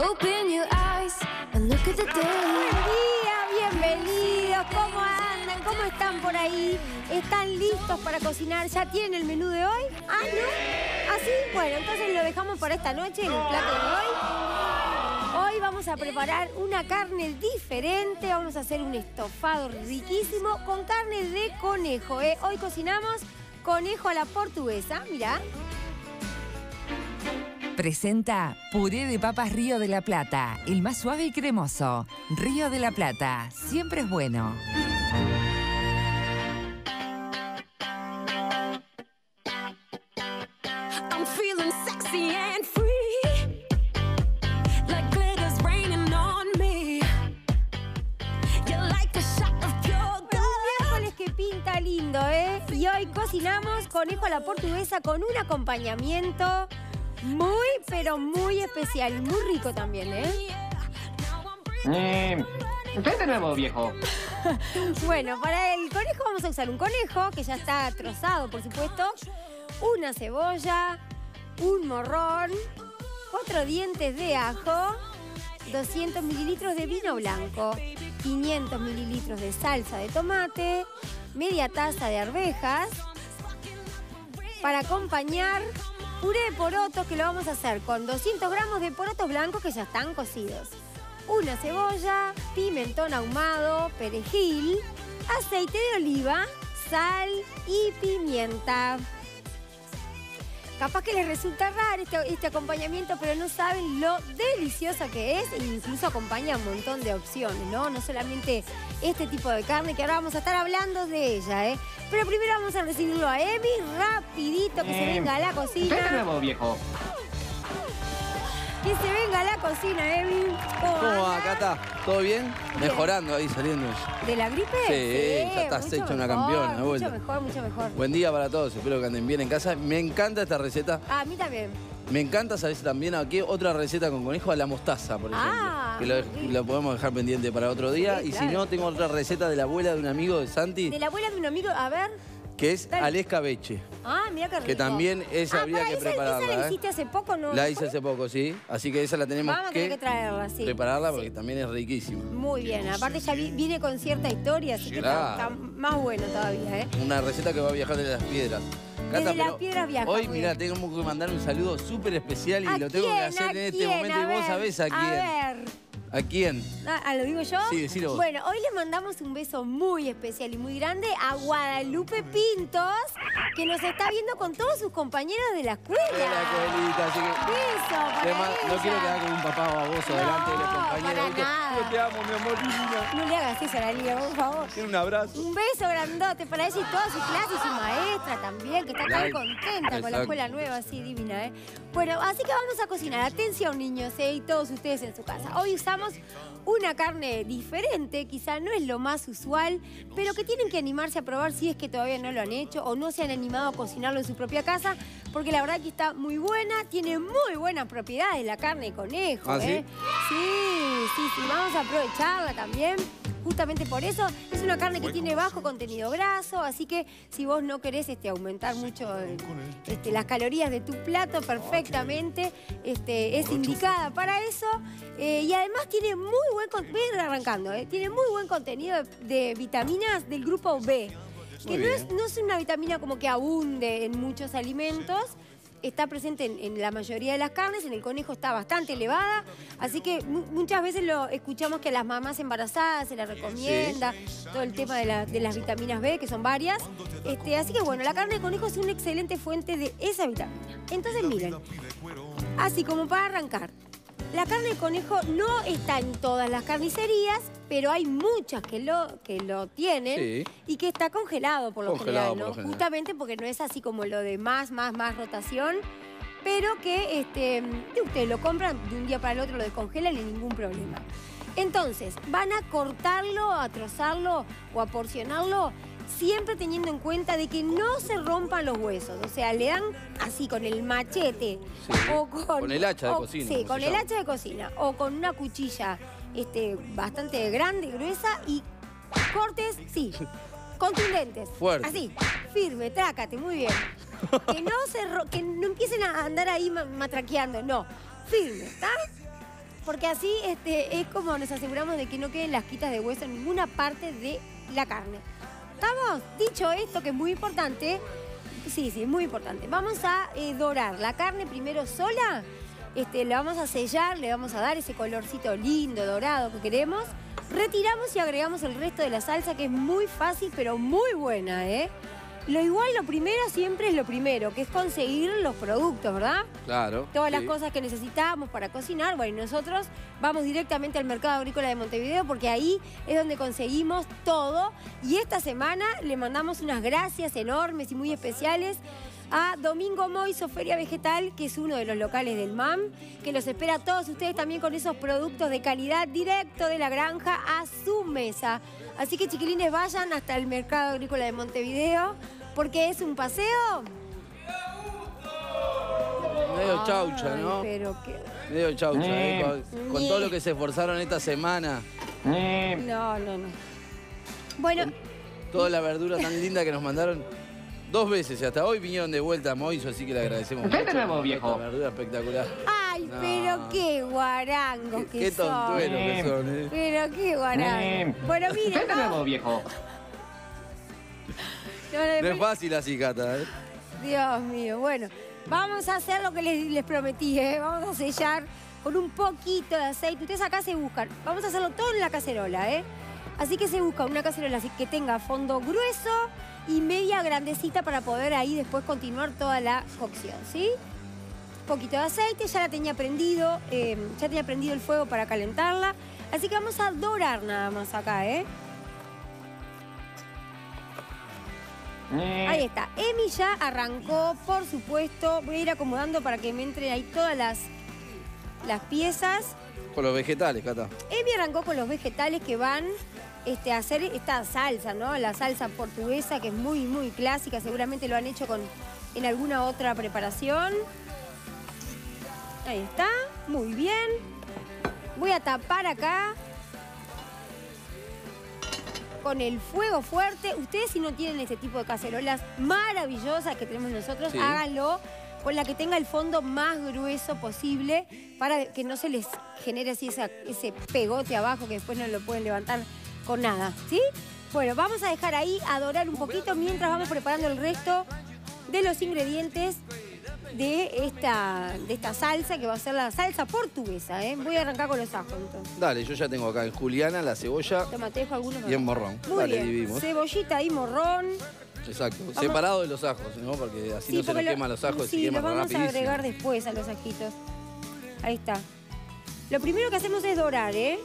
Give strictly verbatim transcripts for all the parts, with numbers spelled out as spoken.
Open your eyes and look at the day. Buen día, bienvenidos. ¿Cómo andan? ¿Cómo están por ahí? ¿Están listos para cocinar? ¿Ya tienen el menú de hoy? Ah, ¿no? ¿Ah, sí? Bueno, entonces lo dejamos para esta noche en el plato de hoy. Hoy vamos a preparar una carne diferente. Vamos a hacer un estofado riquísimo con carne de conejo, ¿eh? Hoy cocinamos conejo a la portuguesa, mirá. Presenta Puré de Papas Río de la Plata, el más suave y cremoso. Río de la Plata, siempre es bueno. I'm feeling sexy and free, like glitter's raining on me. You're like a shot of pure gold. Un miércoles que pinta lindo, ¿eh? Y hoy cocinamos conejo a la portuguesa con un acompañamiento muy, pero muy especial y muy rico también, ¿eh? Eh, ¿Qué de nuevo, viejo? Bueno, para el conejo vamos a usar un conejo, que ya está trozado, por supuesto, una cebolla, un morrón, cuatro dientes de ajo, doscientos mililitros de vino blanco, quinientos mililitros de salsa de tomate, media taza de arvejas. Para acompañar, puré de porotos, que lo vamos a hacer con doscientos gramos de porotos blancos que ya están cocidos. Una cebolla, pimentón ahumado, perejil, aceite de oliva, sal y pimienta. Capaz que les resulta raro este, este acompañamiento, pero no saben lo deliciosa que es e incluso acompaña un montón de opciones, ¿no? No solamente este tipo de carne, que ahora vamos a estar hablando de ella, ¿eh? Pero primero vamos a recibirlo a Emi, rapidito, que eh, se venga a la cocina. ¿Qué de nuevo, viejo? Que se venga a la cocina, Emi. ¿Cómo, ¿Cómo va, Cata? ¿Todo bien? Bien. Mejorando ahí, saliendo. ¿De la gripe? Sí, ya estás hecha una campeona, de vuelta. Mucho mejor, mucho mejor. Buen día para todos, espero que anden bien en casa. Me encanta esta receta. Ah, a mí también. Me encanta, ¿sabes? También aquí otra receta con conejo a la mostaza, por ejemplo. Ah, que lo, lo podemos dejar pendiente para otro día. Sí, y claro. si no, tengo otra receta de la abuela de un amigo de Santi, De la abuela de un amigo, a ver. que es Dale. alescabeche. Ah, mira qué rico. Que también esa ah, habría para que esa, prepararla. ¿Esa la ¿eh? hiciste hace poco, no? La hice hace poco, sí. Así que esa la tenemos Vamos a que, tener que traerla, sí. prepararla porque Sí. también es riquísima. Muy bien, aparte ya vi- viene con cierta historia, así que está, Claro. está más bueno todavía, ¿eh? Una receta que va a viajar de las piedras. Desde las pero piedras viaja, hoy, muy mirá, bien. tengo que mandar un saludo súper especial y ¿A lo tengo que quién? hacer ¿A en este quién? momento. A Y vos ver, sabés a quién. A ver. ¿A quién? Ah, ah, ¿lo digo yo? Sí, decilo vos. Bueno, hoy le mandamos un beso muy especial y muy grande a Guadalupe Pintos, que nos está viendo con todos sus compañeros de la escuela. Hola, Coelita, así que... Beso para Además, ella. no quiero quedar como un papá baboso No, delante de los compañeros. para ¿viste? nada. Yo te amo, mi amor divina. No le hagas eso a la liga, por favor. Quiero un abrazo. Un beso grandote para ella y toda su clase y su maestra también, que está tan Like. contenta con la Exacto. escuela nueva, así divina, ¿eh? Bueno, así que vamos a cocinar. Atención, niños, ¿eh? Y todos ustedes en su casa. Hoy usamos una carne diferente, quizá no es lo más usual, pero que tienen que animarse a probar si es que todavía no lo han hecho o no se han animado a cocinarlo en su propia casa, porque la verdad que está muy buena, tiene muy buenas propiedades la carne de conejo, ¿Ah, ¿eh? sí? Sí, sí, sí, vamos a aprovecharla también. Justamente por eso es una carne que tiene bajo contenido graso, así que si vos no querés este, aumentar mucho eh, este, las calorías de tu plato perfectamente, este, es indicada para eso. Eh, y además tiene muy buen, con- voy a ir arrancando, eh, tiene muy buen contenido de, de vitaminas del grupo B, que Muy no es, bien. no es una vitamina como que abunde en muchos alimentos. Está presente en, en la mayoría de las carnes, en el conejo está bastante elevada, así que mu muchas veces lo escuchamos que a las mamás embarazadas se les recomienda, todo el tema de, la- de las vitaminas B, que son varias. Este, así que bueno, la carne de conejo es una excelente fuente de esa vitamina. Entonces miren, así como para arrancar, la carne de conejo no está en todas las carnicerías, pero hay muchas que lo, que lo tienen Sí. y que está congelado por lo Congelado general, por ¿no? lo general. Justamente porque no es así como lo de más, más, más rotación, pero que este, ustedes lo compran de un día para el otro, lo descongelan y ningún problema. Entonces, van a cortarlo, a trozarlo o a porcionarlo siempre teniendo en cuenta de que no se rompan los huesos. O sea, le dan así con el machete. Sí, o con, con el hacha de o- cocina, Sí, como con se el llama. hacha de cocina. O con una cuchilla este, bastante grande, gruesa y cortes, sí, contundentes. Fuerte. Así, firme, trácate, muy bien. Que no, se ro- que no empiecen a andar ahí ma- matraqueando, no. Firme, ¿está? porque así este, es como nos aseguramos de que no queden lasquitas de hueso en ninguna parte de la carne. ¿Estamos? Dicho esto, que es muy importante, sí, sí, es muy importante. Vamos a eh, dorar la carne primero sola, este, la vamos a sellar, le vamos a dar ese colorcito lindo, dorado que queremos. Retiramos y agregamos el resto de la salsa, que es muy fácil, pero muy buena, ¿eh? Lo igual, lo primero siempre es lo primero, que es conseguir los productos, ¿verdad? Claro. Todas las sí. cosas que necesitamos para cocinar. Bueno, y nosotros vamos directamente al Mercado Agrícola de Montevideo porque ahí es donde conseguimos todo. Y esta semana le mandamos unas gracias enormes y muy especiales a Domingo Moiso Feria Vegetal, que es uno de los locales del M A M, que los espera a todos ustedes también con esos productos de calidad directo de la granja a su mesa. Así que, chiquilines, vayan hasta el Mercado Agrícola de Montevideo, porque es un paseo... Medio chaucha, Ay, ¿no? pero qué... Medio chaucha, ¿eh? Con, con Ñe. todo lo que se esforzaron esta semana. No, no, no. Bueno, Toda la verdura tan linda que nos mandaron dos veces y hasta hoy vinieron de vuelta a Moiso, así que le agradecemos mucho. ¿Qué tenemos, viejo? Esta verdura espectacular. ay, No. pero qué guarangos que Qué son. tontuelos que son, ¿eh? Pero qué guarangos. Bueno, ¿Qué miren, tenemos, vamos. viejo? No, no, No es fácil así, Cata, ¿eh? Dios mío, bueno, vamos a hacer lo que les, les prometí, ¿eh? Vamos a sellar con un poquito de aceite. Ustedes acá se buscan, vamos a hacerlo todo en la cacerola, ¿eh? Así que se busca una cacerola así que tenga fondo grueso y media grandecita para poder ahí después continuar toda la cocción, ¿sí? Un poquito de aceite, ya la tenía prendido, eh, ya tenía prendido el fuego para calentarla. Así que vamos a dorar nada más acá, ¿eh? Ahí está. Emi ya arrancó, por supuesto. Voy a ir acomodando para que me entren ahí todas las, las piezas. Con los vegetales, Cata. Emi arrancó con los vegetales que van este, a hacer esta salsa, ¿no? La salsa portuguesa, que es muy, muy clásica. Seguramente lo han hecho con, en alguna otra preparación. Ahí está. Muy bien. Voy a tapar acá con el fuego fuerte. Ustedes, si no tienen este tipo de cacerolas maravillosas que tenemos nosotros, Sí. háganlo con la que tenga el fondo más grueso posible para que no se les genere así esa- ese pegote abajo que después no lo pueden levantar con nada, ¿sí? Bueno, vamos a dejar ahí a dorar un poquito mientras vamos preparando el resto de los ingredientes de esta, de esta salsa, que va a ser la salsa portuguesa, ¿eh? Voy a arrancar con los ajos, entonces. Dale, yo ya tengo acá en juliana, la cebolla Toma, te dejo algunos. y en morrón. Muy Dale, bien. dividimos. Cebollita y morrón. Exacto. Separado de los ajos, ¿no? Porque así no se porque nos lo- queman los ajos y sí, se queman los vamos rapidísimo. a agregar después a los ajitos. Ahí está. Lo primero que hacemos es dorar, ¿eh?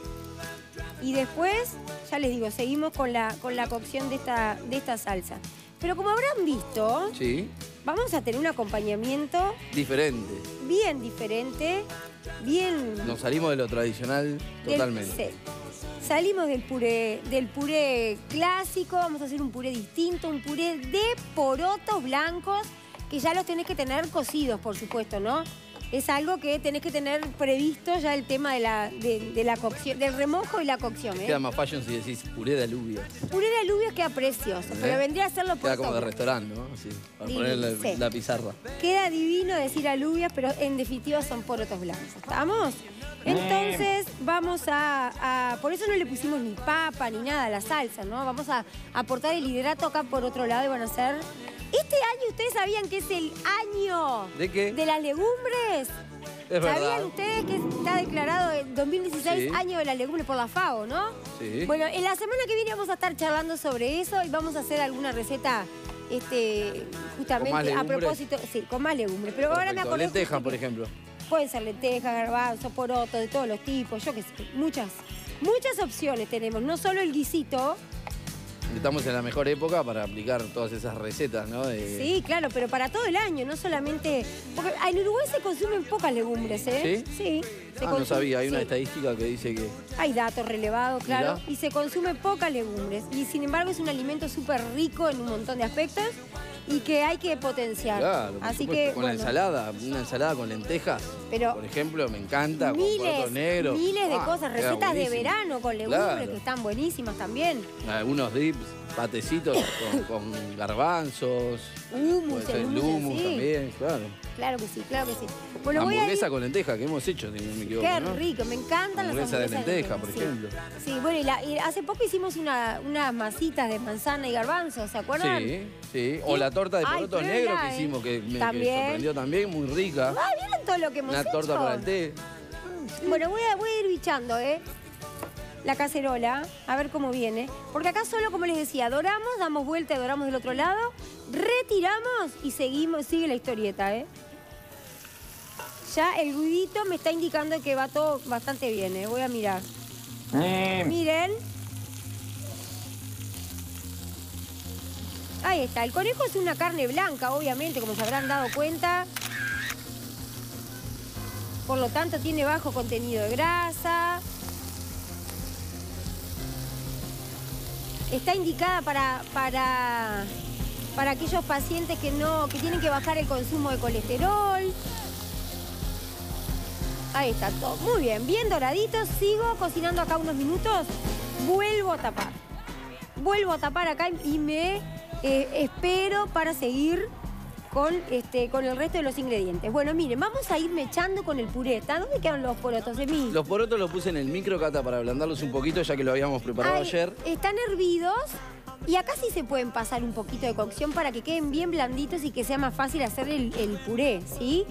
Y después, ya les digo, seguimos con la, con la cocción de esta, de esta salsa. Pero como habrán visto, Sí, vamos a tener un acompañamiento diferente. bien diferente, bien... Nos salimos de lo tradicional del- totalmente. sí. Salimos del puré, del puré clásico, vamos a hacer un puré distinto, un puré de porotos blancos, que ya los tenés que tener cocidos, por supuesto, ¿no? Es algo que tenés que tener previsto ya el tema de la, de, de la cocción, del remojo y la cocción, ¿eh? Queda más fashion si decís puré de alubia. Puré de alubias queda precioso, pero vendría a ser lo Queda como de opuesto. restaurante, ¿no? Así, para Sí, poner la, sí. la pizarra. Queda divino decir alubias, pero en definitiva son porotos blancos. ¿Estamos? Entonces vamos a, a- Por eso no le pusimos ni papa ni nada a la salsa, ¿no? Vamos a aportar el hidrato acá por otro lado y van a ser... Este año, ¿ustedes sabían que es el año ¿De qué? de las legumbres? Es ¿Sabían verdad. ustedes que está declarado el dos mil dieciséis Sí. año de las legumbres por la FAO, no? Sí. Bueno, en la semana que viene vamos a estar charlando sobre eso y vamos a hacer alguna receta, este, justamente ¿Con más a legumbres? propósito, sí, con más legumbres. Pero ahora me Perfecto. acordé Lentejas, justo por que ejemplo. pueden ser lentejas, garbanzos, porotos, de todos los tipos, yo qué sé, muchas, muchas opciones tenemos, no solo el guisito. Estamos en la mejor época para aplicar todas esas recetas, ¿no? De- Sí, claro, pero para todo el año, no solamente... Porque en Uruguay se consumen pocas legumbres, ¿eh? ¿Sí? Sí. se Ah, no consume- sabía. Hay una sí. estadística que dice que... Hay datos relevados, claro, Mirá. y se consume pocas legumbres. Y sin embargo es un alimento súper rico en un montón de aspectos y que hay que potenciar. Claro, por Así supuesto. que, Con bueno, la ensalada, una ensalada con lentejas, Pero por ejemplo, me encanta, con miles, porotos negros. miles de Ah, cosas, queda recetas de buenísimo. verano con legumbres Claro. que están buenísimas también. Algunos dips, patecitos con, con garbanzos, Hummus, puede ser el el hummus en hummus sí. también. ¿eh? Claro. Claro que sí, claro que sí. Bueno, voy a Hamburguesa ir... con lenteja que hemos hecho, si no me equivoco, Qué ¿no? rico, me encantan las Hamburguesa de hamburguesas lenteja, por sí. ejemplo. Sí, bueno, y, la- y hace poco hicimos una- unas masitas de manzana y garbanzo, ¿se acuerdan? Sí, sí. O la torta de Ay, porotos pruébela, negros que eh. hicimos, que me que También. sorprendió también, muy rica. Ah, ¿vieron todo lo que hemos Una hecho? torta para el té. Bueno, voy a, voy a ir bichando, ¿eh? La cacerola, a ver cómo viene. Porque acá solo, como les decía, doramos, damos vuelta y doramos del otro lado, retiramos y seguimos, sigue la historieta, ¿eh? Ya el ruidito me está indicando que va todo bastante bien, ¿eh? Voy a mirar. Miren. Ahí está. El conejo es una carne blanca, obviamente, como se habrán dado cuenta. Por lo tanto, tiene bajo contenido de grasa. Está indicada para, para, para aquellos pacientes que, no, que tienen que bajar el consumo de colesterol. Ahí está todo. Muy bien, bien doraditos. Sigo cocinando acá unos minutos. Vuelvo a tapar. Vuelvo a tapar acá y me eh, espero para seguir con, este, con el resto de los ingredientes. Bueno, miren, vamos a irme echando con el puré. ¿Está? ¿Dónde quedan los porotos, Emi? Los porotos los puse en el micro, Cata, para ablandarlos un poquito, ya que lo habíamos preparado Ay, ayer. Están hervidos y acá sí se pueden pasar un poquito de cocción para que queden bien blanditos y que sea más fácil hacer el, el puré, ¿sí?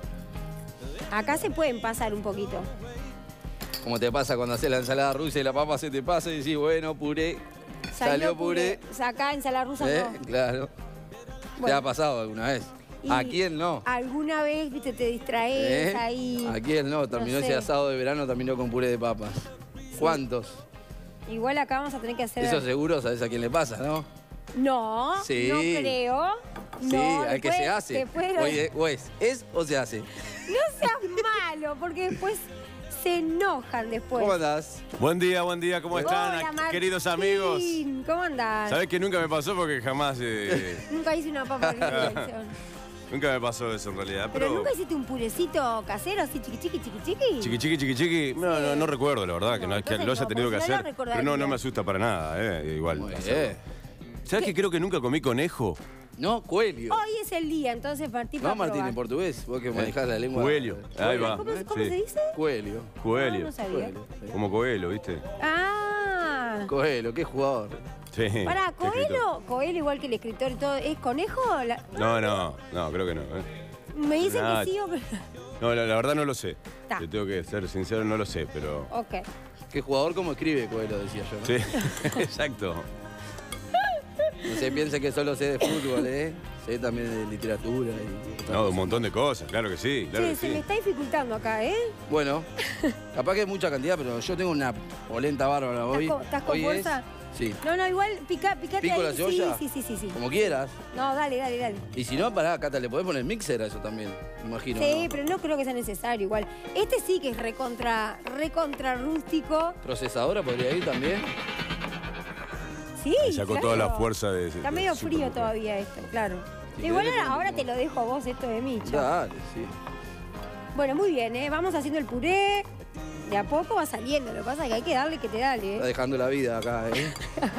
Acá se pueden pasar un poquito. Como te pasa cuando haces la ensalada rusa y la papa se te pasa y decís, bueno, puré, salió, puré. Acá ensalada rusa ¿Eh? no. Claro. ¿Te Bueno. ha pasado alguna vez? Y ¿A quién no? Alguna vez, viste, te distraes ¿Eh? ahí. ¿A quién no? Terminó sé. ese asado de verano, terminó con puré de papas. ¿Cuántos? Igual acá vamos a tener que hacer... Eso seguro, ¿sabes a quién le pasa, no? No, Sí. no creo. Sí, No, al que después- se hace. después lo- Oye, o es, ¿es o se hace? No seas malo, porque después se enojan después. ¿Cómo andás? Buen día, buen día, ¿cómo están, Hola, Martín. queridos amigos? ¿Cómo andás? ¿Sabés que nunca me pasó? Porque jamás, eh, Nunca hice una papa frita. nunca me pasó eso en realidad. Pero Pero, nunca hiciste un purecito casero así chiqui chiqui chiqui chiqui. chiqui, chiqui, chiqui, chiqui, no, no, no recuerdo, la verdad, que, No, no, que entonces lo haya no, tenido que porque si no lo hacer. recordaría. Pero no, no me asusta para nada, eh, igual. Muy hacerlo. bien. ¿Sabés que creo que nunca comí conejo? No, Coelho. Hoy es el día, entonces Martín va No, a Martín, probar. en portugués. Vos que manejás la lengua. Coelho, ahí va. ¿Cómo, cómo Sí. se dice? Coelho. Coelho, No, no sabía. Coelho, sí. como Coelho, ¿viste? Ah. Coelho, qué jugador. Sí. Pará, qué escritor. Coelho, Coelho igual que el escritor y todo, ¿es conejo? La- No, no, no, creo que no. ¿eh? Me dicen Nah. que sí o que... No, la, la verdad no lo sé. Ta. Te tengo que ser sincero, no lo sé, pero... Ok. Qué jugador como escribe Coelho, decía yo. ¿no? Sí, exacto. No se piense que solo sé de fútbol, ¿eh? Sé también de literatura y... No, un montón de cosas, claro que sí, claro Che, que se sí. me está dificultando acá, ¿eh? Bueno, capaz que es mucha cantidad, pero yo tengo una polenta bárbara hoy. ¿Estás con- estás con Hoy es- fuerza? Sí. No, no, igual pica, picate ¿Pico ahí. la cebolla? Sí, sí, sí, sí, sí. Como quieras. No, dale, dale, dale. Y si no, pará, Cata, le podés poner mixer a eso también, imagino. Sí, ¿no? pero no creo que sea necesario igual. Este sí que es recontra, recontra rústico. ¿Procesadora podría ir también? Sí, Le sacó claro. toda la fuerza de... Está de medio super frío mujer. todavía esto, claro. Si Igual querés, ahora, le ahora ponemos. te lo dejo a vos esto de mí, chao. Dale, sí. Bueno, muy bien, ¿eh? Vamos haciendo el puré. De a poco va saliendo. Lo que pasa es que hay que darle que te dale, Está ¿eh? dejando la vida acá, ¿eh?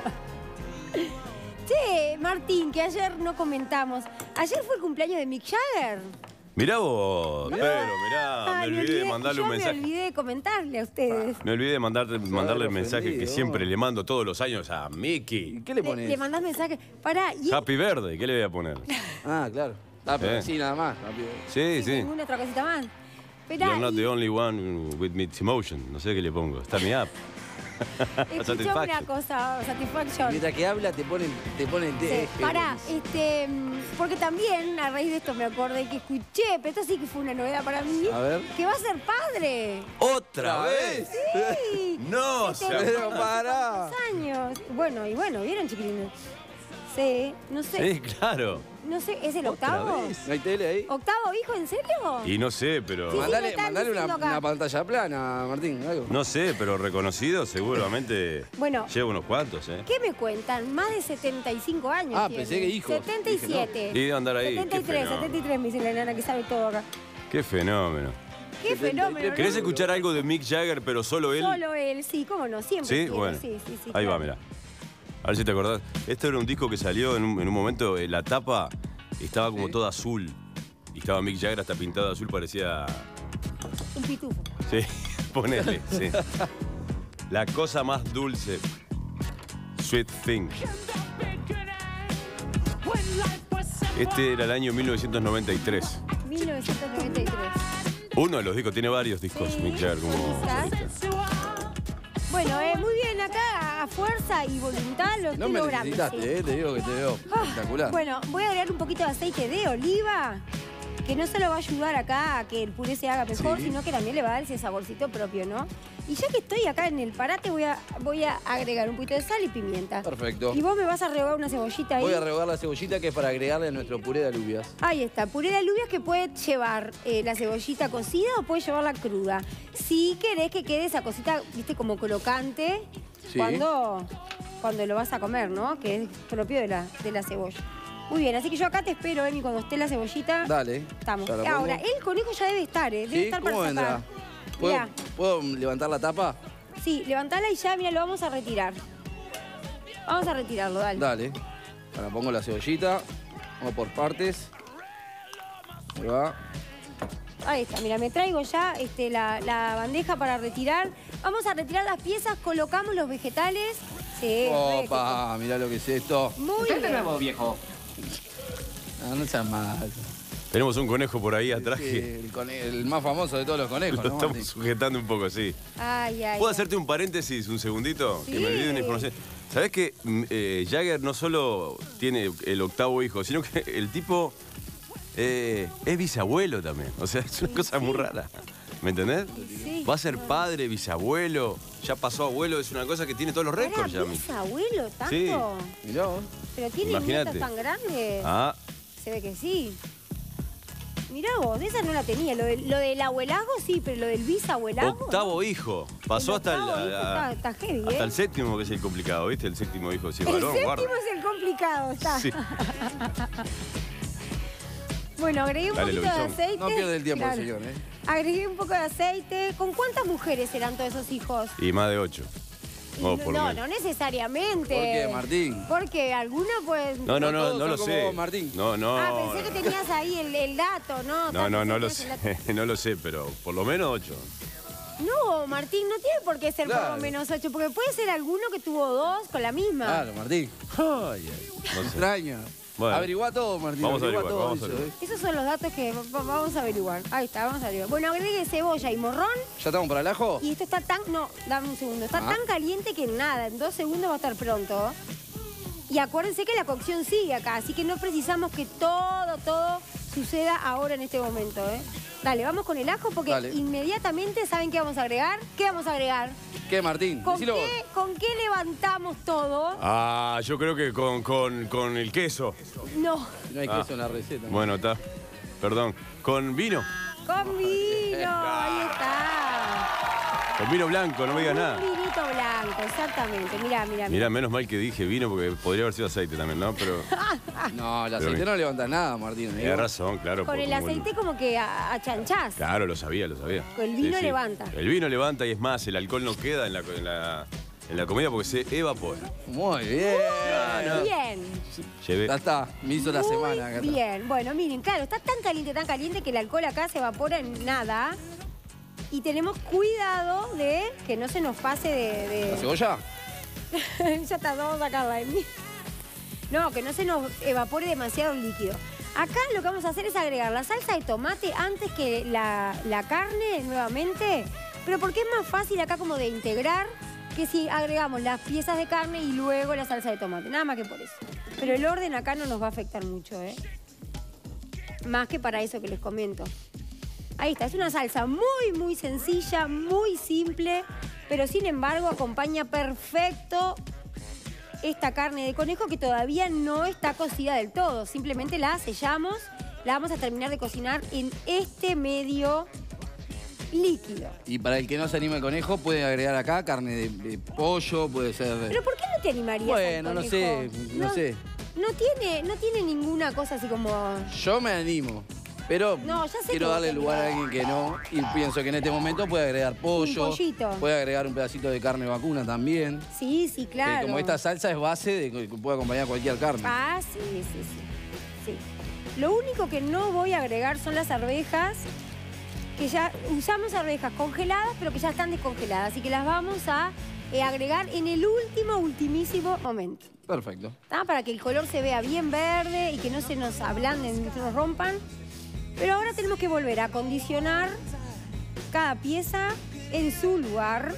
Che, Martín, que ayer no comentamos. Ayer fue el cumpleaños de Mick Jagger. Mirá vos, pero mirá, Ay, me olvidé de mandarle yo un mensaje. me olvidé de comentarle a ustedes. Me olvidé de mandarte- mandarle el lo mensaje que ofendido. siempre le mando todos los años a ¿Y Mickey. qué le Le, pones? le mandás mensaje. Pará, y Happy Verde, ¿qué le voy a poner? Ah, claro. Ah, pero Eh. así nada más, rápido. Sí, sí. ninguna otra cosita más. Esperá, You're not y- the only one with mixed emotion. No sé qué le pongo. Start me up. escuchame Satisfaction. una cosa, Satisfaction. Mientras que habla, te ponen, te ponen Sí, te- pará, este, mm, porque también a raíz de esto me acordé que escuché, pero esto sí que fue una novedad para mí, A ver. que va a ser padre. ¿Otra vez? Sí. No, setenta se- Pero pará. años. Bueno, y bueno, ¿vieron, chiquilines? Sí, no sé, Sí, claro. no sé, ¿es el octavo? ¿No hay tele ahí? ¿Octavo hijo, en serio? Y no sé, pero... Sí, sí. Mandale, me están mandale una, diciendo acá. una pantalla plana, Martín, algo. No sé, pero reconocido seguramente Bueno. lleva unos cuantos, ¿eh? ¿Qué me cuentan? Más de setenta y cinco años. Ah, tiene. pensé que hijos. setenta y siete. Y de andar ahí, qué setenta y tres, fenómeno. setenta y tres me dice la enana que sabe todo acá. Qué fenómeno. Qué setenta y tres. fenómeno. ¿Querés ¿no? escuchar algo de Mick Jagger, pero solo él? Solo él, sí, cómo no, siempre. ¿Sí? quiero, Bueno. sí, sí, sí, Ahí va, claro. mirá. A ver si te acordás. Este era un disco que salió en un, en un momento, eh, la tapa estaba como Sí. toda azul. y estaba Mick Jagger hasta pintado de azul, parecía... Un pitufo. Sí, ponele, sí. La cosa más dulce. Sweet Thing. Este era el año mil novecientos noventa y tres. mil novecientos noventa y tres. Uno de los discos, tiene varios discos, Sí, Mick Jagger como quizás. solista. Bueno, eh, muy bien, acá a fuerza y voluntad lo No estoy me logrando. necesitaste, sí. eh, te digo que te veo Ah, espectacular. Bueno, voy a agregar un poquito de aceite de oliva, que no solo va a ayudar acá a que el puré se haga mejor, Sí. sino que también le va a dar ese saborcito propio, ¿no? Y ya que estoy acá en el parate, voy a, voy a agregar un poquito de sal y pimienta. Perfecto. Y vos me vas a rehogar una cebollita ahí. Voy a rehogar la cebollita que es para agregarle a nuestro puré de alubias. Ahí está, puré de alubias que puede llevar eh, la cebollita cocida o puede llevarla cruda. Si querés que quede esa cosita, viste, como crocante, Sí. cuando, cuando lo vas a comer, ¿no? Que es propio de la, de la cebolla. Muy bien, así que yo acá te espero, Emi, cuando esté la cebollita. Dale. Estamos. ya la pongo. Ahora, el conejo ya debe estar, ¿eh? Debe ¿Sí? estar para ¿Cómo vendrá? sacar. ¿Puedo, Mirá. ¿Puedo levantar la tapa? Sí, levantala y ya, mira, lo vamos a retirar. Vamos a retirarlo, dale. Dale. Ahora pongo la cebollita. Vamos por partes. Ahí va. Ahí está, mira, me traigo ya este, la, la bandeja para retirar. Vamos a retirar las piezas, colocamos los vegetales. Sí, Opa, mirá lo que es esto. muy ¿Qué de bien. nuevo, viejo? Ah, no seas mal. Tenemos un conejo por ahí atrás Sí, que el, cone- el más famoso de todos los conejos, lo ¿no, estamos Martín? sujetando un poco, sí. Ay, ay, ¿Puedo ay. hacerte un paréntesis, un segundito? Sí. Que me olvidé una información. ¿Sabés que mm, eh, Jagger no solo tiene el octavo hijo, sino que el tipo eh, es bisabuelo también? O sea, es una cosa muy rara. ¿Me entendés? Sí. Va a ser padre, bisabuelo, ya pasó abuelo, es una cosa que tiene todos los récords ya. ¿Para mi- bisabuelo tanto? Sí. Mirá vos. ¿Pero tiene Imagínate. nietas tan grandes? Ah, Se ve que sí. Mirá vos, de esa no la tenía. Lo, del- lo del abuelazgo sí, pero lo del bisabuelazgo. octavo hijo. Pasó El hasta el, octavo hijo a- está- está heavy, hasta ¿eh? el séptimo, que es el complicado, ¿viste? El séptimo hijo, si es El varón, séptimo guarda. es el complicado, está. Sí. Bueno, agregué un Dale, poquito de Lobizón. aceite. No pierde el tiempo, Claro. señor, ¿eh? Agregué un poco de aceite. ¿Con cuántas mujeres eran todos esos hijos? Y más de ocho. O por lo no, menos. no necesariamente. ¿Por qué, Martín? Porque alguna pues... No, no, no, Todos no lo son sé. como Martín. No, no. Ah, pensé que tenías ahí el, el dato, ¿no? No, no, no lo Pensé que sé. tenías el dato. No lo sé, pero por lo menos ocho. No, Martín, no tiene por qué ser por Claro. lo menos ocho, porque puede ser alguno que tuvo dos con la misma. Claro, Martín. Ay, ay, no sé. Extraño. Bueno. Averigua todo, Martín. Vamos a averigua averiguar, todo vamos a eso, averiguar. ¿eh? Esos son los datos que va- va- vamos a averiguar. Ahí está, vamos a averiguar. Bueno, agregue cebolla y morrón. ¿Ya estamos para el ajo? Y esto está tan... No, dame un segundo. Está Ah. tan caliente que nada, en dos segundos va a estar pronto. Y acuérdense que la cocción sigue acá, así que no precisamos que todo, todo suceda ahora en este momento, ¿eh? Dale, vamos con el ajo porque Dale. inmediatamente, ¿saben qué vamos a agregar? ¿Qué vamos a agregar? ¿Qué, Martín? ¿Con Decilo vos. qué, ¿Con qué levantamos todo? Ah, yo creo que con, con, con el queso. No, No hay Ah. queso en la receta. ¿no? Bueno, está. Perdón. Con vino. con vino, ahí está. Con vino blanco, no me digas Un nada. vinito blanco, exactamente. Mirá, mirá, mirá. Mirá, menos mal que dije vino porque podría haber sido aceite también, ¿no? Pero No, el Pero aceite mi- no levanta nada, Martín. amigo. tenés razón, claro. Con por- el como aceite como que a- achanchás. Claro, lo sabía, lo sabía. Con el vino levanta. El vino levanta y es más, el alcohol no queda en la, en la, en la comida porque se evapora. Muy bien. Bien. Llevé. Ya está, me hizo la Muy semana. acá. bien. Bueno, miren, claro, está tan caliente, tan caliente que el alcohol acá se evapora en nada. Y tenemos cuidado de que no se nos pase de... de- ¿La cebolla? ya está, vamos a sacarla de mí. No, que no se nos evapore demasiado el líquido. Acá lo que vamos a hacer es agregar la salsa de tomate antes que la, la carne nuevamente. Pero porque es más fácil acá como de integrar que si agregamos las piezas de carne y luego la salsa de tomate. Nada más que por eso. Pero el orden acá no nos va a afectar mucho, ¿eh? Más que para eso que les comento. Ahí está, es una salsa muy, muy sencilla, muy simple, pero sin embargo acompaña perfecto esta carne de conejo que todavía no está cocida del todo. Simplemente la sellamos, la vamos a terminar de cocinar en este medio líquido. Y para el que no se anima el conejo, puede agregar acá carne de, de pollo, puede ser... de- ¿Pero por qué no te animarías Bueno, al no conejo? sé, no sé. No tiene, no tiene ninguna cosa así como... Yo me animo, pero No, ya sé que quiero vos darle te lugar a animás. alguien que no. Y pienso que en este momento puede agregar pollo. Un pollito. Puede agregar un pedacito de carne vacuna también. Sí, sí, Que claro. como esta salsa es base de que puede acompañar cualquier carne. Ah, sí, sí, sí. sí. Lo único que no voy a agregar son las arvejas, que ya usamos arvejas congeladas, pero que ya están descongeladas. Así que las vamos a eh, agregar en el último, ultimísimo momento. Perfecto. ¿Tá? Para que el color se vea bien verde y que no se nos ablanden, no se nos rompan. Pero ahora tenemos que volver a acondicionar cada pieza en su lugar.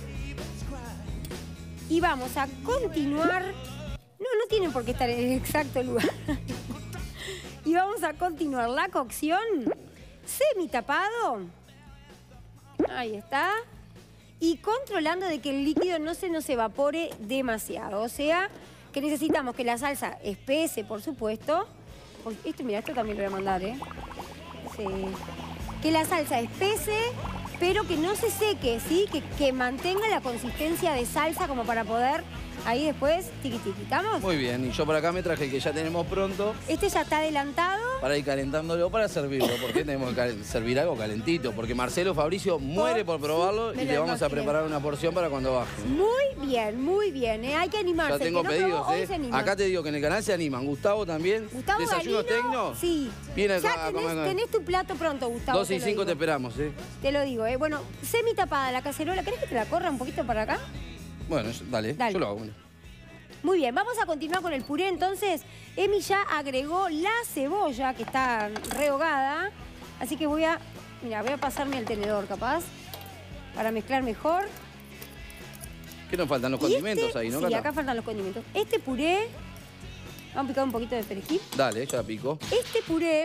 Y vamos a continuar. No, no tienen por qué estar en el exacto lugar. Y vamos a continuar la cocción semi tapado. Ahí está. Y controlando de que el líquido no se nos evapore demasiado. O sea, que necesitamos que la salsa espese, por supuesto. Esto, mira, esto también lo voy a mandar, ¿eh? Sí. Que la salsa espese, pero que no se seque, ¿sí? Que, que mantenga la consistencia de salsa como para poder ahí después tiqui tiqui. ¿Estamos? Muy bien, y yo por acá me traje el que ya tenemos pronto. Este ya está adelantado. Para ir calentándolo, para servirlo. Porque tenemos que servir algo calentito. Porque Marcelo Fabricio muere por probarlo Me y lo le vamos imaginé. a preparar una porción para cuando baje. Muy bien, muy bien, ¿eh? Hay que animarse. Ya tengo El que no pedidos, probó, hoy ¿eh? se anima. Acá te digo que en el canal se animan. Gustavo también. Gustavo ¿Desayuno Galino, tecno? Sí. Viene ya acá a tenés, comer. tenés tu plato pronto, Gustavo. Dos y te lo cinco te digo. esperamos, ¿eh? Te lo digo, ¿eh? Bueno, semi tapada la cacerola. ¿Querés que te la corra un poquito para acá? Bueno, yo- dale, Dale. yo lo hago. Bueno. Muy bien, vamos a continuar con el puré. Entonces, Emi ya agregó la cebolla que está rehogada. Así que voy a, mira, voy a pasarme al tenedor capaz para mezclar mejor. ¿Qué nos faltan? Los Y condimentos este- ahí, ¿no? Sí, Cata? acá faltan los condimentos. Este puré, vamos a picar un poquito de perejil. Dale, ya la pico. Este puré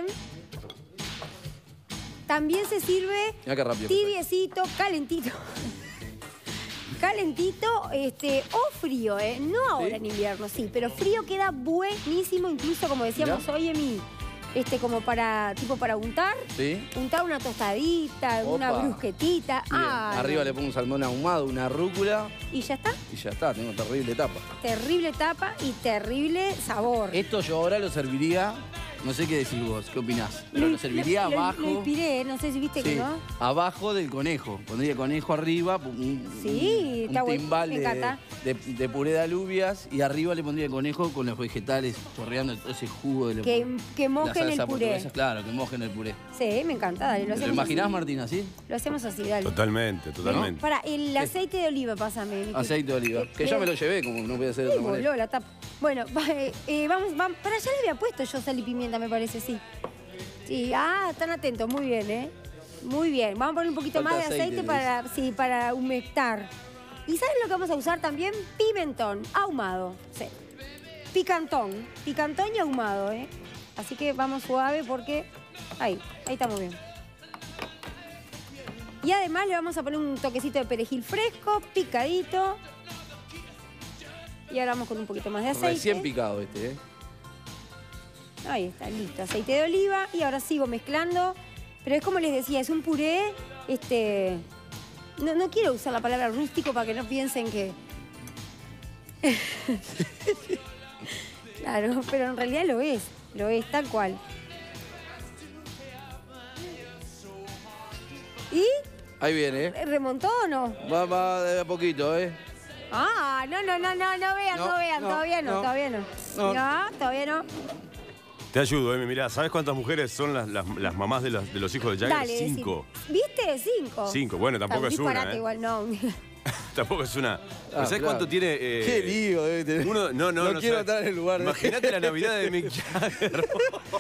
también se sirve Mirá qué rápido. que tibiecito, calentito. Calentito este, o frío, ¿eh? No ahora ¿Sí? en invierno, sí, pero frío queda buenísimo, incluso como decíamos Mirá. hoy, Emi, este, como para, tipo para untar. ¿Sí? Untar una tostadita, una Opa. brusquetita. Bien. Ah, Arriba no. le pongo un salmón ahumado, una rúcula Y ya está. y ya está. Tengo terrible tapa. Terrible tapa y terrible sabor. Esto yo ahora lo serviría, no sé qué decís vos, ¿qué opinás? Pero lo serviría lo- lo- abajo. Lo inspiré, no sé si viste Sí, que no. abajo del conejo. Pondría el conejo arriba, un, Sí, un está bueno, timbal me de, encanta. de- de puré de alubias y arriba le pondría el conejo con los vegetales chorreando todo ese jugo de la Que, que la mojen el salsa puré. portuguesa. Claro, que mojen el puré. Sí, me encanta, dale. Lo, ¿Te lo hacemos imaginás, así. Martina, sí? Lo hacemos así, dale. Totalmente, totalmente. Para, el aceite de oliva, pásame. Vicky. Aceite de oliva. Eh, Que ya eh, me lo llevé, como no voy a hacer de Uy, otra manera. voló la tapa. Bueno, va, eh, eh, vamos, vamos. Para allá le había puesto yo sal y pimienta, me parece, sí. Sí, ah, están atentos, muy bien, ¿eh? Muy bien. Vamos a poner un poquito Falta más de aceite, aceite, para, sí, para humectar. ¿Y saben lo que vamos a usar también? Pimentón, ahumado. Sí. Picantón. Picantón y ahumado, ¿eh? Así que vamos suave porque... Ahí, ahí estamos bien. Y además le vamos a poner un toquecito de perejil fresco, picadito. Y ahora vamos con un poquito más de aceite. Recién picado este, ¿eh? Ahí está, listo. Aceite de oliva y ahora sigo mezclando. Pero es como les decía, es un puré, este... No, no quiero usar la palabra rústico para que no piensen que... Claro, pero en realidad lo es. Lo es, tal cual. ¿Y? Ahí viene, ¿eh? ¿Remontó o no? Va, va de a poquito, ¿eh? Ah, no, no, no, no, no vean, no, No, vean, no, todavía no, no. todavía no. No. No, todavía no. Te ayudo, Emi. Mirá, ¿sabes cuántas mujeres son las, las, las mamás de los, de los hijos de Jagger? Dale, Cinco. decí- ¿Viste? Cinco. Cinco. Bueno, tampoco Está, es un una, disparate ¿eh? igual, no. Tampoco es una. ¿Pero Ah, ¿Sabes claro. cuánto tiene? eh, Qué lío debe tener. Uno, no, no, No no. quiero sabes. estar en el lugar de- Imagínate la Navidad de Mick Jagger.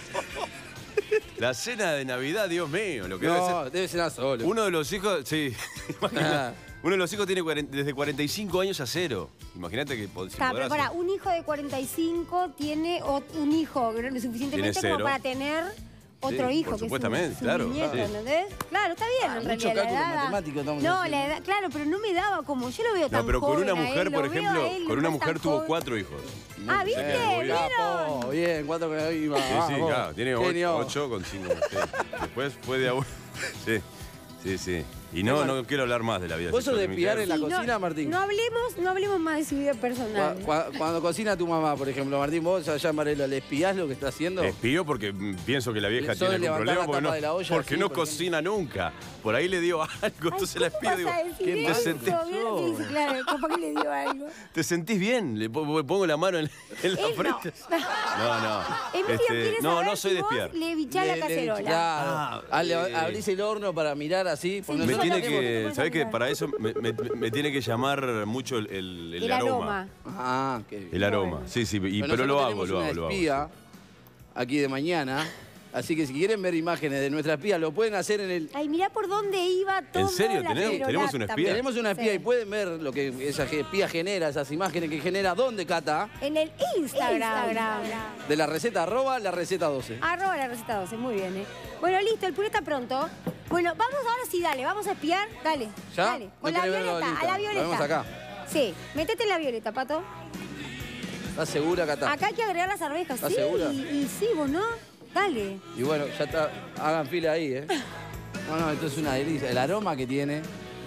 La cena de Navidad, Dios mío, lo que debe No, ser. debe ser solo. Uno de los hijos, sí. Imagínate. Ah. Uno de los hijos tiene cuarenta desde cuarenta y cinco años a cero. Imagínate que pod- si Está, podrás pero para, hacer- un hijo de cuarenta y cinco tiene ot- un hijo lo suficientemente Tiene como cero. para tener otro Sí, hijo. por que es supuestamente, su- su claro, nieto, sí. ¿entendés? Claro, está bien, Ah, en mucho realidad. la cálculo edad- matemático estamos No, haciendo. la edad, claro, pero no me daba como, yo lo veo tan No, pero con joven una a él, mujer, lo por veo ejemplo, a él, con lo una veo tan mujer tuvo joven. cuatro hijos. Ah, ¿viste? muy bien. ¿Vieron? Capo, bien, cuatro con la misma. Sí, sí, vamos. claro, tiene Genio. ocho, ocho con cinco. Sí. Después fue de a uno. Sí, sí, sí. Y no, no quiero hablar más de la vida ¿Vos sos sexual de mi espiar Jagger. en la Sí, no- cocina, Martín? No hablemos, no hablemos más de su vida personal. Cu- cu- Cuando cocina tu mamá, por ejemplo, Martín, vos allá en Varela, ¿le espiás lo que está haciendo? Espío porque mm, pienso que la vieja ¿Sos de tiene algún levantar problema la porque tapa no, de la olla porque así, no por cocina nunca. Por ahí le dio algo, entonces la espío. ¿Cómo Digo, vas a decir ¿qué eso? te sentís? Sí, sí, claro, capaz que le dio algo. ¿te sentís bien? Le po- pongo la mano en, en la Él no. frente. No, no. Emilio Este, quiere no, saber no soy si de vos espiar. le bichás Le- la le- cacerola. Claro. Ah, Ale- eh. abrís el horno para mirar así. Sí, ponés- Me Nosotros tiene tenemos- que, tenemos ¿sabés qué? hablar. Para eso me, me- me tiene que llamar mucho el, el- el El aroma. aroma. Ah, qué bien. El aroma, Bueno. sí, sí, y- Bueno, pero lo nosotros hago, tenemos lo una hago, lo hago. espía aquí de mañana. Así que si quieren ver imágenes de nuestra espía, lo pueden hacer en el... Ay, mirá por dónde iba todo. serio? la ¿Tenemos- perolata. tenemos una espía? Tenemos una espía Sí. y pueden ver lo que esa espía genera, esas imágenes que genera. ¿Dónde, Cata? En el Instagram. De la receta, arroba la receta doce. Arroba la receta doce, muy bien, ¿eh? Bueno, listo, el puré está pronto. Bueno, vamos ahora sí, dale, vamos a espiar. Dale, ¿Ya? dale. ¿No Con la querés verlo, violeta, Lolita? a la Lo violeta. vemos acá. Sí, métete en la violeta, Pato. ¿Estás segura, Cata? Acá hay que agregar las arvejas, ¿Estás sí. segura? Y, y sí, vos no. Dale. Y bueno, ya está. Hagan fila ahí, ¿eh? No, no, esto es una delicia. El aroma que tiene.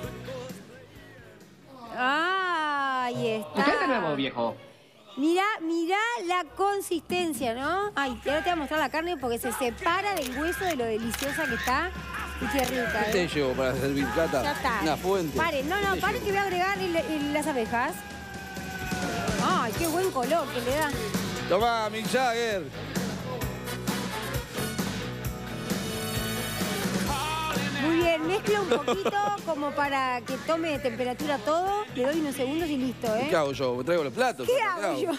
Ah, ahí está. ¿Qué de nuevo, viejo? Mirá, mirá la consistencia, ¿no? Ay, ahora te voy a mostrar la carne porque se separa del hueso de lo deliciosa que está. Y qué rica, ¿Qué te ¿eh? llevo para servir, Cata? Ya está. Una fuente. Paren, no, ¿Qué no, te paren llevo? que voy a agregar el- el- las abejas. Ay, qué buen color que le da. Tomá, Mick Jagger. Muy bien, mezcla un poquito como para que tome temperatura todo. Le doy unos segundos y listo, ¿Y ¿eh? ¿Qué hago yo? ¿Traigo los platos? ¿Qué hago yo?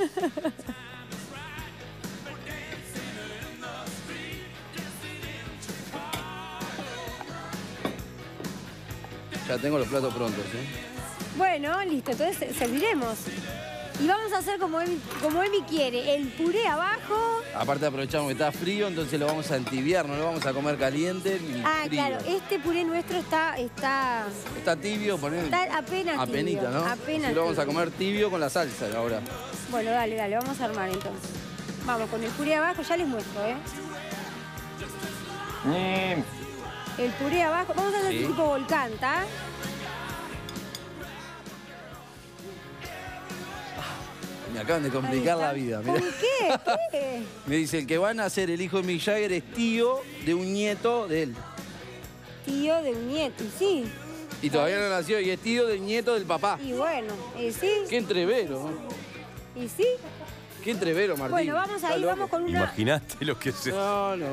Ya tengo los platos prontos, ¿eh? Bueno, listo, entonces serviremos. Y vamos a hacer como Emi, como Emi quiere, el puré abajo. Aparte aprovechamos que está frío, entonces lo vamos a entibiar, no lo vamos a comer caliente ni Ah, frío. claro, este puré nuestro está, está, Está tibio, poner. está apenas tibio. Apenita, ¿no? Apenas Sí, lo vamos a tibio. comer tibio con la salsa ahora. Bueno, dale, dale, vamos a armar entonces. Vamos, con el puré abajo, ya les muestro, ¿eh? Mm, El puré abajo, vamos a hacer Sí. tipo volcán, ¿tá? Me acaban de Ahí complicar está. la vida, ¿Con mirá. qué? ¿Qué? Me dice, el que van a ser el hijo de Mick Jagger es tío de un nieto de él. Tío de un nieto, y sí. Y todavía no nació, y es tío del nieto del papá. Y bueno, y sí, Qué entrevero, ¿no? y sí. Qué entrevero, Martín. Bueno, vamos Está ahí, loco. vamos con una... Imaginaste lo que se... No, no.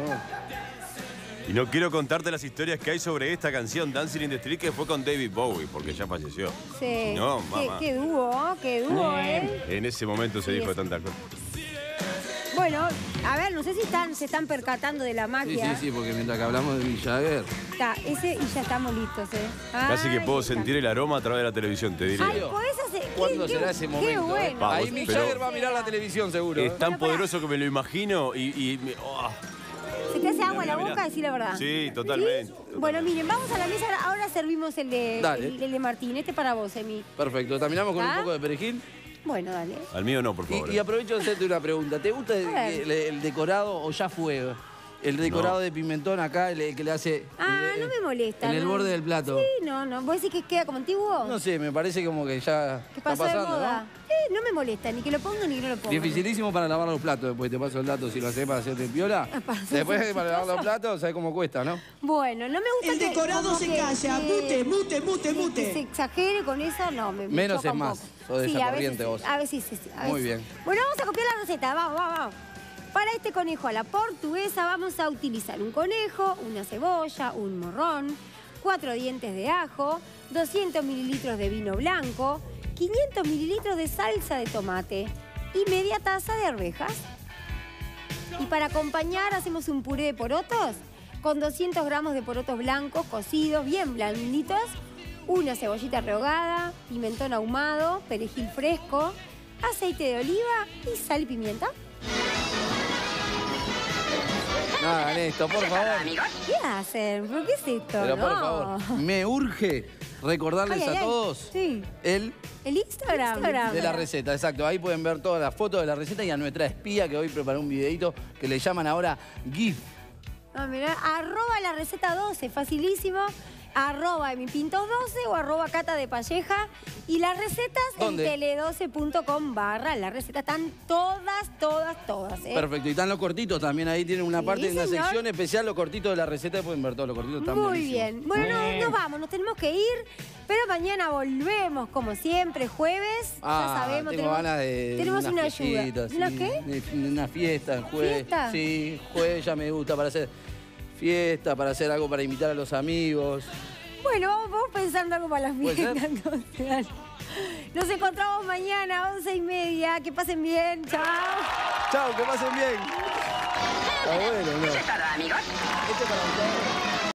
Y no quiero contarte las historias que hay sobre esta canción, Dancing in the Street, que fue con David Bowie, porque ya falleció. Sí. No, qué, mamá. qué dúo, qué dúo, ¿eh? En ese momento se Sí, dijo es- tantas cosas. Bueno, a ver, no sé si están, se están percatando de la Sí, magia. sí, sí, porque mientras que hablamos de Mick Jagger. Está, ese y ya estamos listos, ¿eh? Casi que Ay, puedo qué sentir el aroma a través de la televisión, te diría. Ay, podés hacer... qué- ¿Cuándo qué- será ese Qué momento? eh? bueno. Vamos, Ahí Mick pero- Jagger va a mirar la televisión, seguro. ¿eh? Es tan Pero pará. poderoso que me lo imagino y... y me- oh. ¿Se te hace agua en la Mirá, boca? mirá. Decir la verdad. Sí, totalmente, ¿Sí? totalmente. Bueno, miren, vamos a la mesa. Ahora- Ahora servimos el de, Dale. el, el de Martín. Este para vos, Emi. Perfecto, terminamos con un ¿Ah? poco de perejil. Bueno, dale. Al mío no, por favor. Y, y aprovecho de hacerte una pregunta. ¿Te gusta el, ver. el- el decorado o ya fue? El decorado No. de pimentón acá, el, el que le hace... Ah, el- no me molesta. En el no. borde del plato. Sí, no, no. ¿Vos decís que queda como antiguo? No sé, me parece como que ya ¿Qué está pasó de pasando, moda? ¿no? Sí, no me molesta, ni que lo ponga ni que no lo ponga. Dificilísimo para lavar los platos después. Te paso el dato si lo haces para hacerte piola. Ah, para hacer Después exitosa. para lavar los platos, ¿sabes cómo cuesta, no? Bueno, no me gusta El que- decorado como se que- calla. que- Mute, mute, mute, que mute. se exagere con eso, no, me, me Menos choca es un más. poco. Sos de esa a corriente veces, vos. sí, a veces sí, sí, a Muy veces. bien. Bueno, vamos a copiar la receta, vamos, vamos, vamos. Para este conejo a la portuguesa vamos a utilizar un conejo, una cebolla, un morrón, cuatro dientes de ajo, doscientos mililitros de vino blanco, quinientos mililitros de salsa de tomate y media taza de arvejas. Y para acompañar hacemos un puré de porotos con doscientos gramos de porotos blancos cocidos, bien blanditos, una cebollita rehogada, pimentón ahumado, perejil fresco, aceite de oliva y sal y pimienta. No hagan esto, por favor. ¿Qué hacen? ¿Pero qué es esto? Pero por No. favor, me urge recordarles Ay, ay, a ay. todos Sí. el El Instagram. de la receta, exacto. Ahí pueden ver todas las fotos de la receta y a nuestra espía que hoy preparó un videito que le llaman ahora GIF. Ah, mirá, arroba la receta doce, facilísimo. arroba emipintos doce o arroba cata de palleja. Y las recetas ¿Dónde? en tele doce punto com barra. Las recetas están todas, todas, todas. ¿eh? Perfecto, y están los cortitos también, ahí tienen una Sí, parte, una señor. sección especial, los cortitos de la receta, pueden ver todos los cortitos, están Muy buenísimos. bien. Bueno, nos, Eh. nos vamos, nos tenemos que ir. Pero mañana volvemos, como siempre, jueves. Ah, ya sabemos, tengo tenemos, ganas de tenemos unas una ayuda. fiestitas, ¿Una sí, qué? de- de Una fiesta, jueves. ¿Fiesta? Sí, jueves ya me gusta para hacer fiesta, para hacer algo para invitar a los amigos. Bueno, vamos, vamos pensando algo para las ¿Puede ser? fiestas. Nos encontramos mañana a once y media. Que pasen bien. Chao. Chao, que pasen bien. Está bueno, ¿no? Esto es para amigos. Esto es para ustedes.